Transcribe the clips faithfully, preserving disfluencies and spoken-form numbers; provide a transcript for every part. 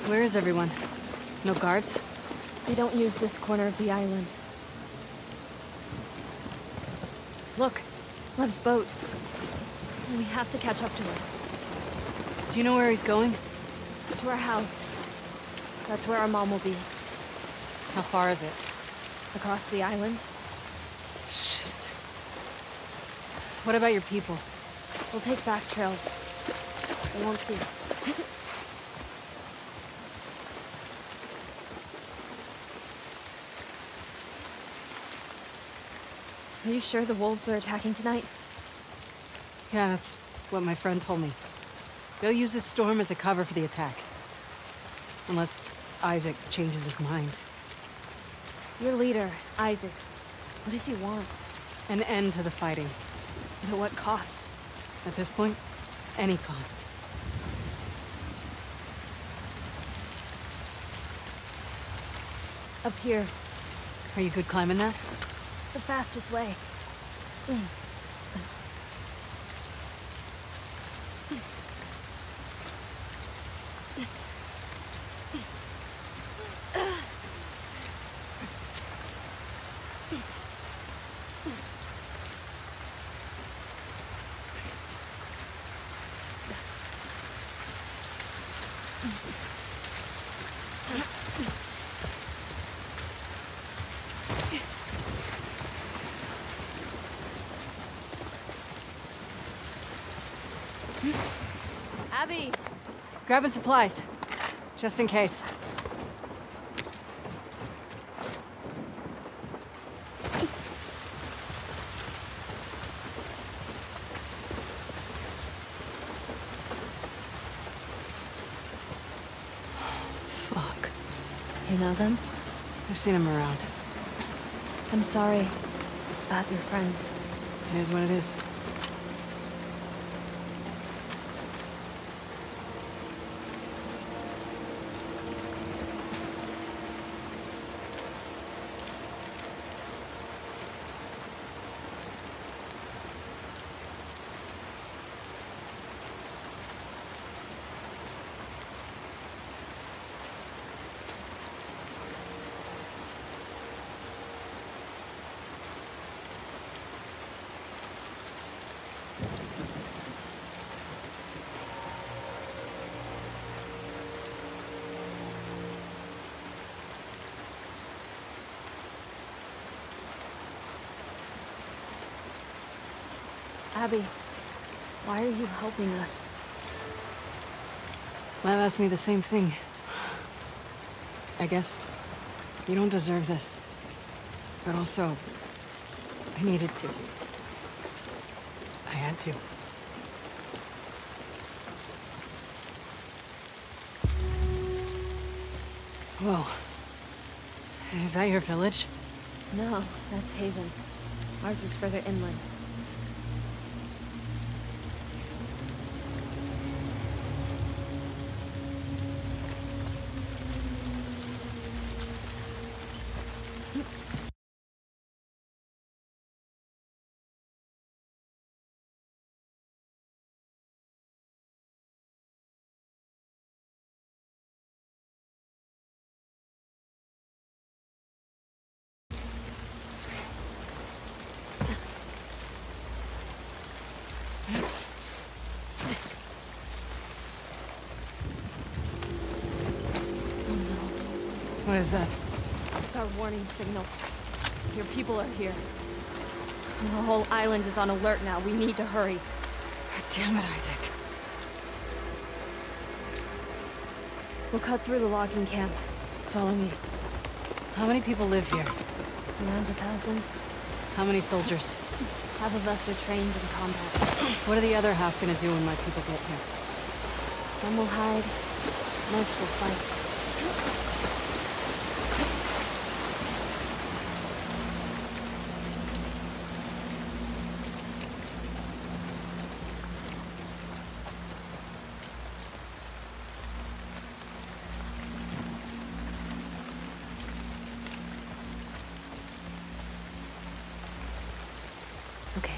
Where is everyone? No guards? They don't use this corner of the island. Look, Lev's boat. We have to catch up to her. Do you know where he's going? To our house. That's where our mom will be. How far is it? Across the island. Shit. What about your people? We'll take back trails. They won't see us. Are you sure the wolves are attacking tonight? Yeah, that's what my friend told me. They'll use this storm as a cover for the attack. Unless Isaac changes his mind. Your leader, Isaac. What does he want? An end to the fighting. And at what cost? At this point, any cost. Up here. Are you good climbing that? It's the fastest way. Mm. Abby! Grabbing supplies. Just in case. Fuck. You know them? I've seen him around. I'm sorry about your friends. It is what it is. Abby, why are you helping us? Lev asked me the same thing. I guess you don't deserve this. But also, I needed to. I had to. Whoa. Is that your village? No, that's Haven. Ours is further inland. What is that? It's our warning signal. Your people are here. The whole island is on alert now. We need to hurry. God damn it, Isaac. We'll cut through the logging camp. Follow me. How many people live here? Around a thousand. How many soldiers? Half of us are trained in combat. What are the other half gonna do when my people get here? Some will hide. Most will fight. Okay.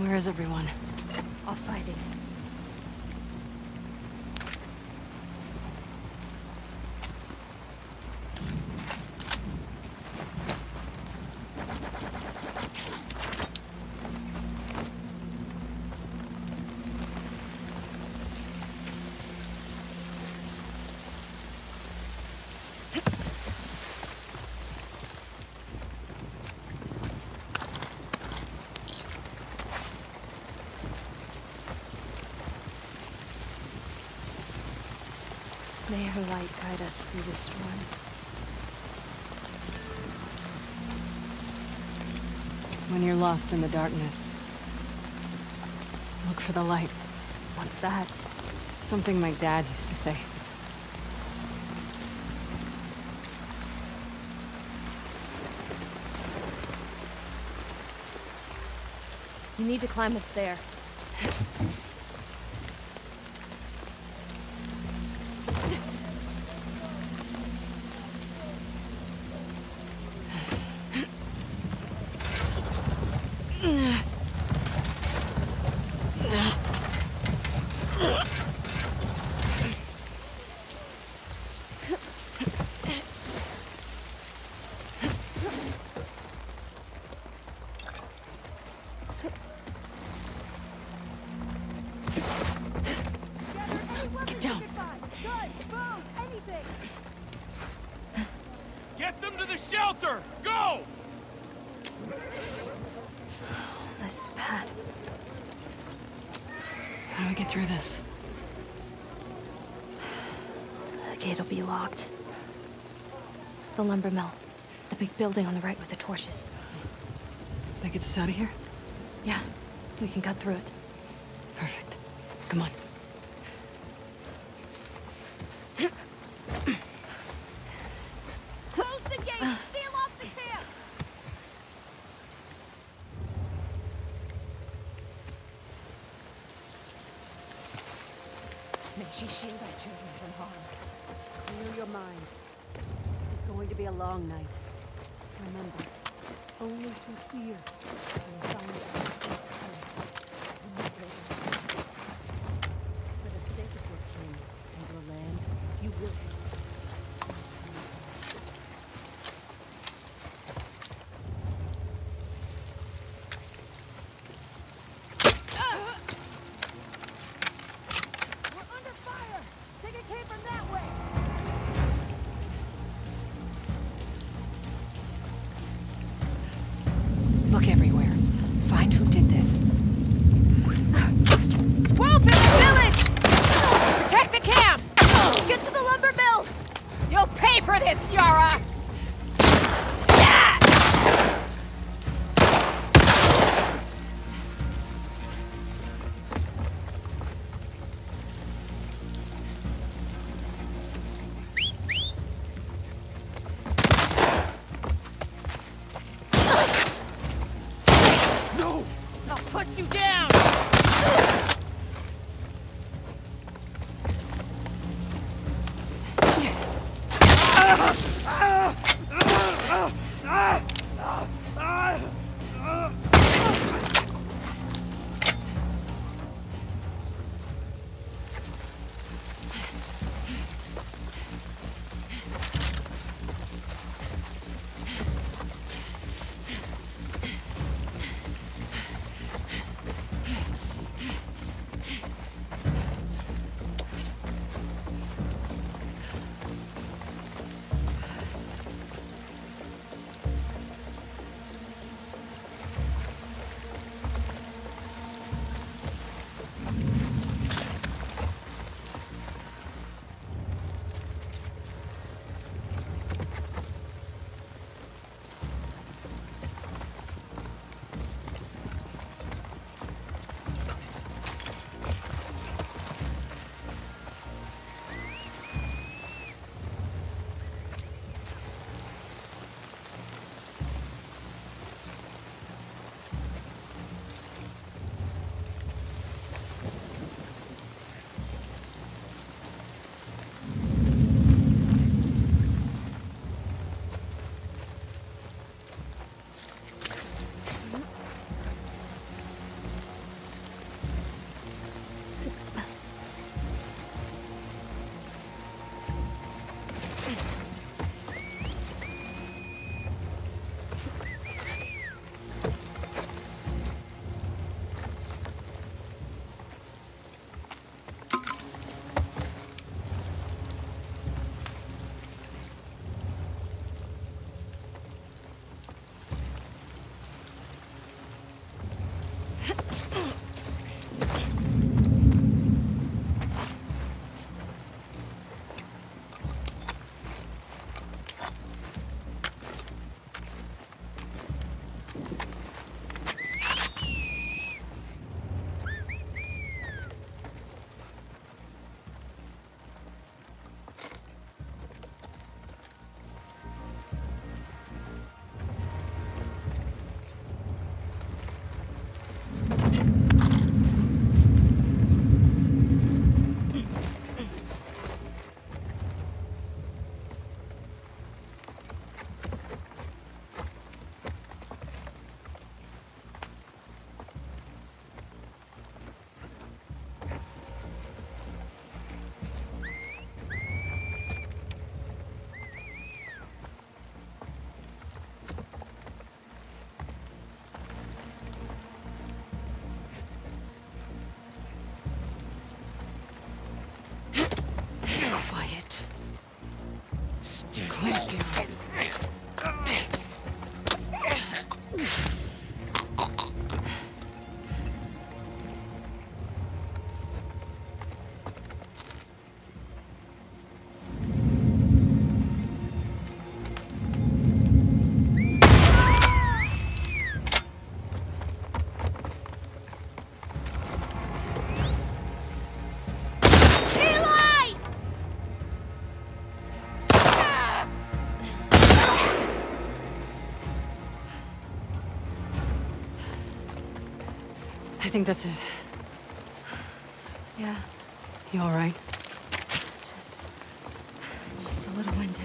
Where is everyone? All fighting. May her light guide us through the storm. When you're lost in the darkness, look for the light. What's that? Something my dad used to say. You need to climb up there. Get down. Get them to the shelter! Go! This is bad. How do we get through this? The gate will be locked. The lumber mill. The big building on the right with the torches. That gets us out of here? Yeah, we can cut through it. Perfect. Come on. Close the gate! Seal off the camp! May she shield our children from harm. Clear your mind. This is going to be a long night. Remember, only through fear can we find our safe place in the prison. For the sake of your king and your land, you will. We're under fire! Think it came from that way! Look everywhere. Find who did this. quiet. Quiet down. I think that's it. Yeah, You all right? just a little winded.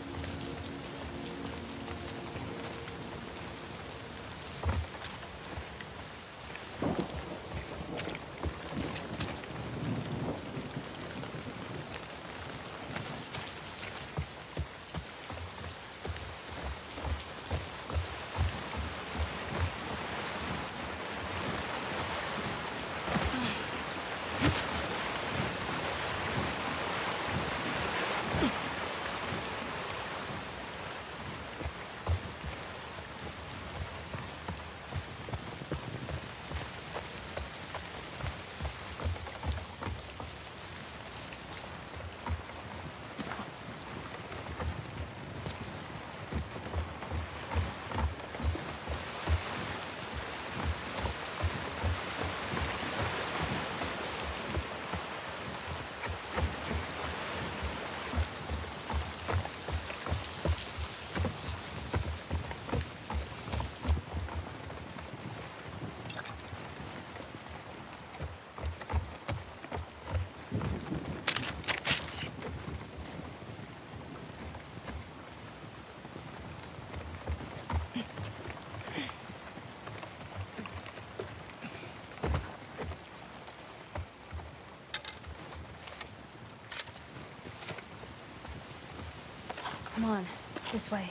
Come on, this way.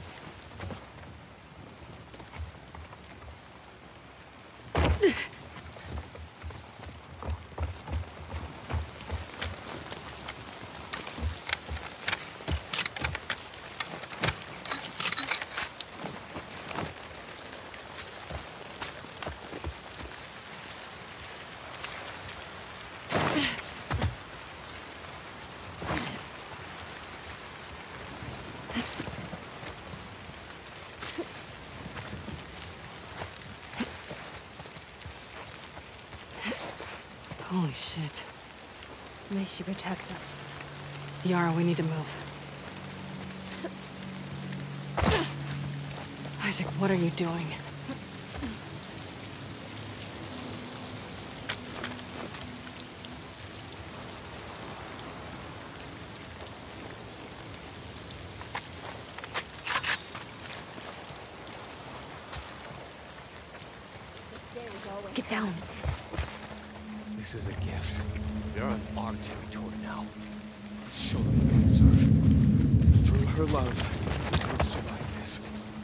Holy shit. May she protect us. Yara, we need to move. Isaac, what are you doing? Get down. This is a gift. They're on our territory now. Let's show them what we deserve. Through her love, we'll survive this.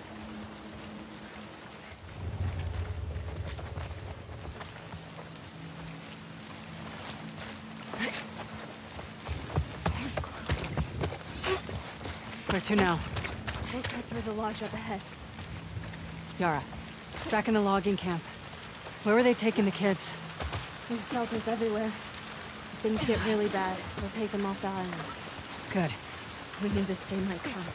That was close. Where to now? We'll cut through the lodge up ahead. Yara, back in the logging camp. Where were they taking the kids? There's shelters everywhere. If things get really bad, we'll take them off the island. Good. We knew this day might come.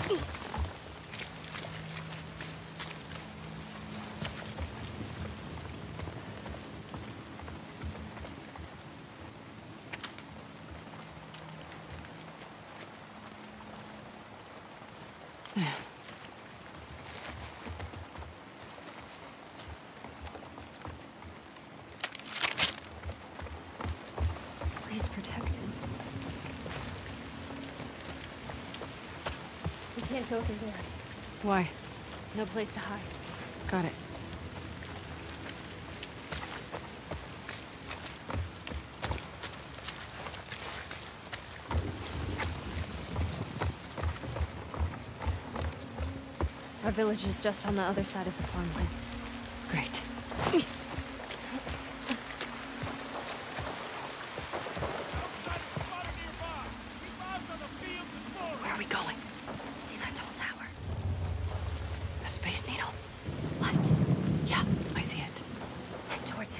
Please protect him. We can't go through there. Why? No place to hide. Got it. Our village is just on the other side of the farmlands. Great. Where are we going? See that tall tower? The Space Needle? What? Yeah, I see it. Head towards it.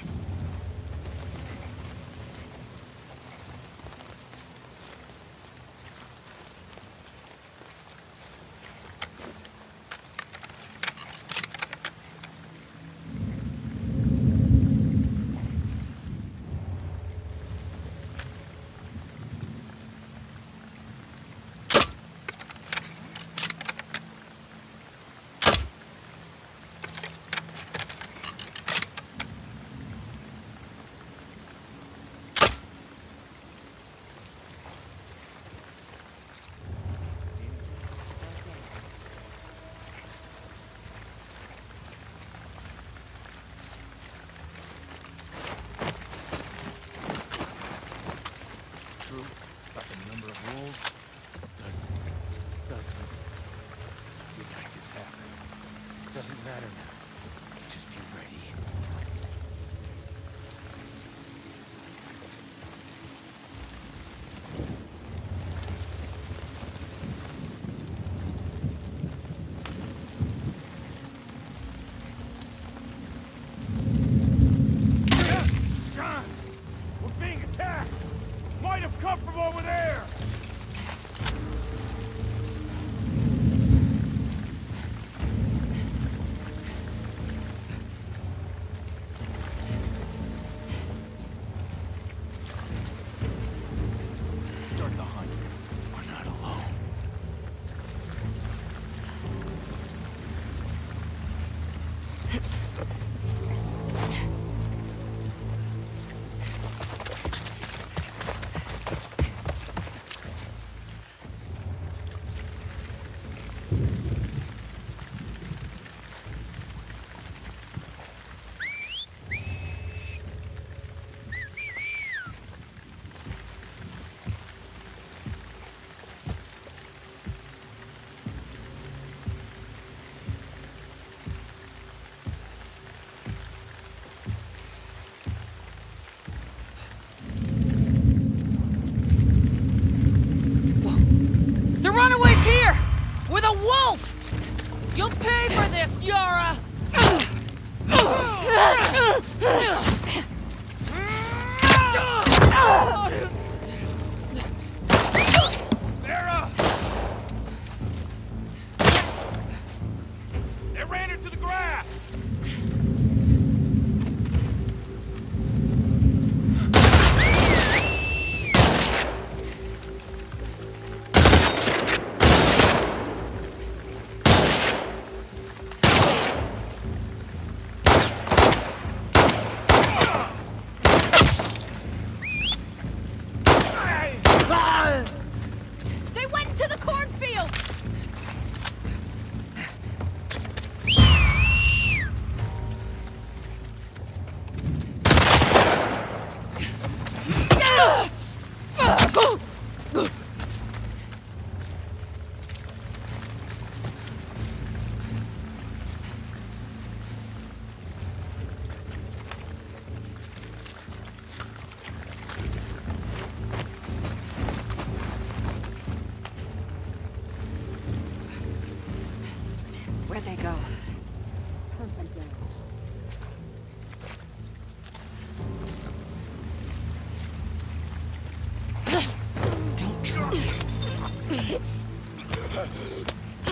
True about the number of wolves? Dozens. Dozens. We make this happen. Doesn't matter now. Just be ready. John! We're being attacked! Might have come from over there! Start the hunt. We're not alone. The runaway's here! With a wolf! You'll pay for this, Yara! Sarah! They ran her to the grass! They went into the cornfield! Where'd they go? Don't try.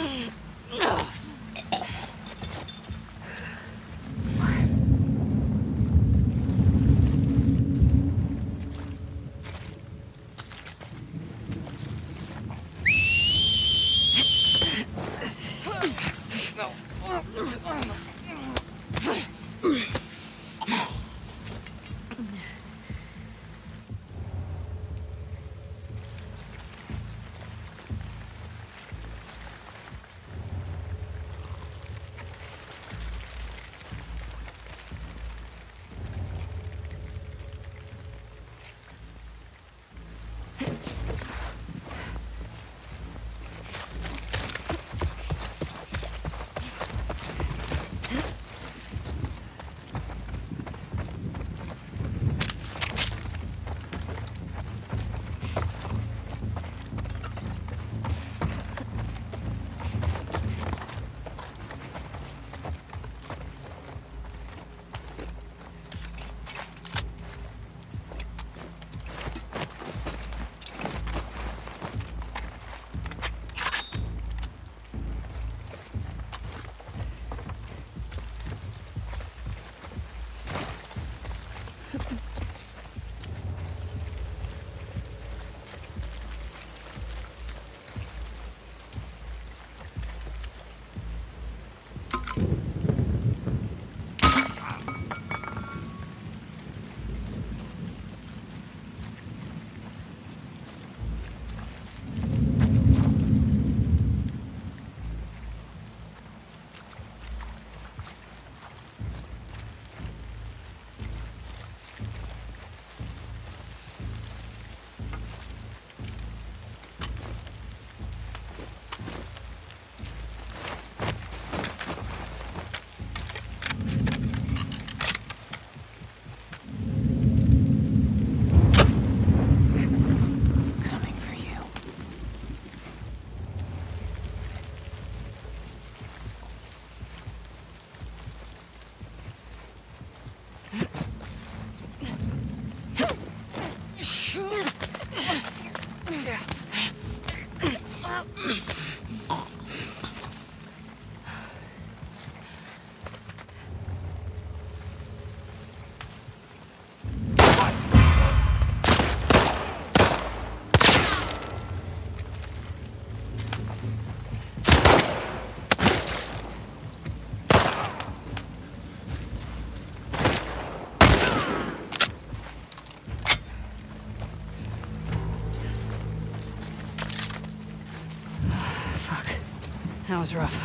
That was rough.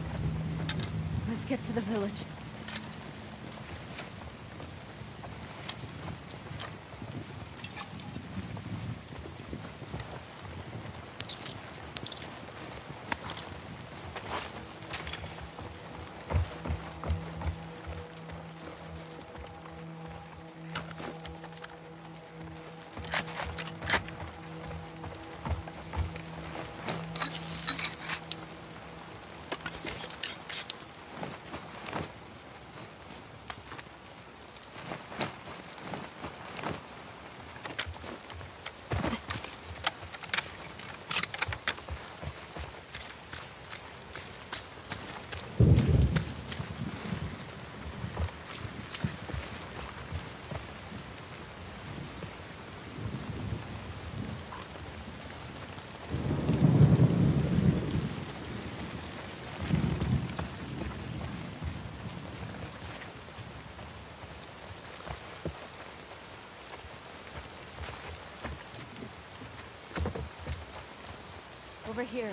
Let's get to the village. Over here.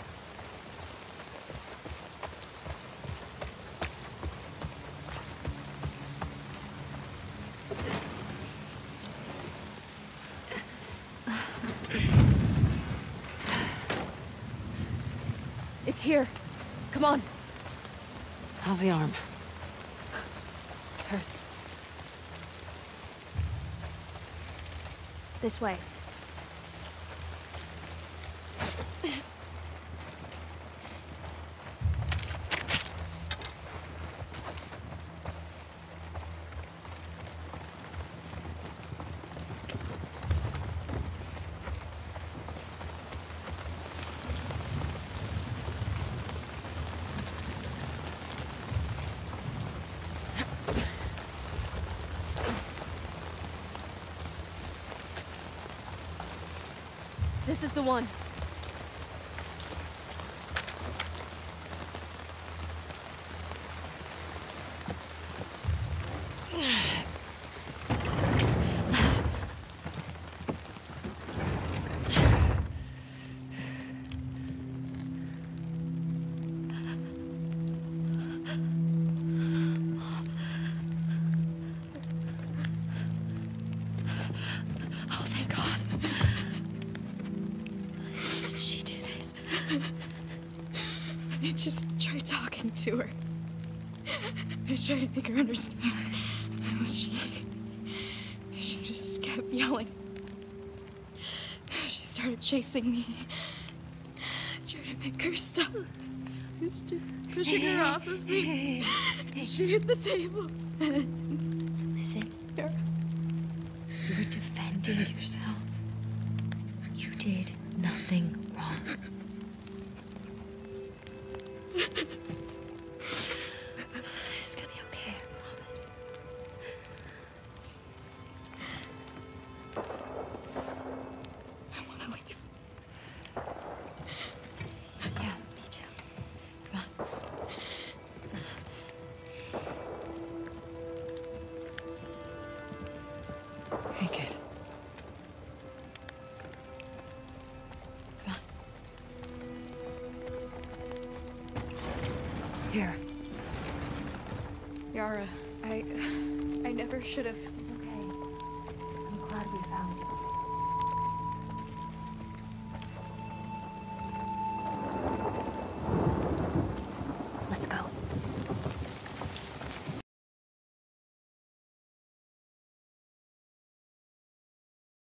It's here. Come on. How's the arm? Hurts. This way. This is the one. Oh, thank God. Did she do this? I just tried talking to her. I tried to make her understand. But she... She just kept yelling. She started chasing me. I tried to make her stop. I was just pushing her off of me. She hit the table. Listen. You were defending yourself. You did nothing wrong. It's gonna be okay, I promise. I want to leave. Yeah, me too. Come on. Hey, kid. Come on. Here. Yara, I... I never should have